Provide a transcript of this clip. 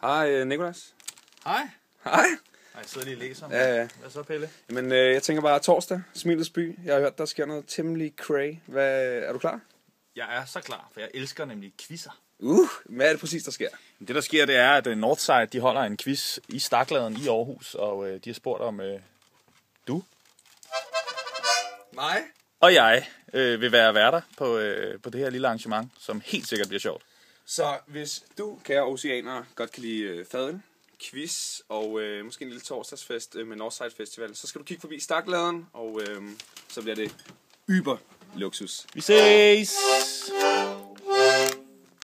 Hej Nicolas. Hej. Hej. Jeg sidder lige og læser. Ja. Hvad så, Pelle? Jamen, jeg tænker bare torsdag, Smilets by. Jeg har hørt, der sker noget temmelig cray. Er du klar? Jeg er så klar, for jeg elsker nemlig quizzer. Hvad er det præcis, der sker? Det, der sker, det er, at Northside de holder en quiz i Stakladen i Aarhus, og de har spurgt om du Mig? og jeg vil være værter på det her lille arrangement, som helt sikkert bliver sjovt. Så hvis du, kære oceaner, godt kan lide fadøl, quiz og måske en lille torsdagsfest med Northside Festival, så skal du kigge forbi Stakladen, og så bliver det yber luksus. Vi ses!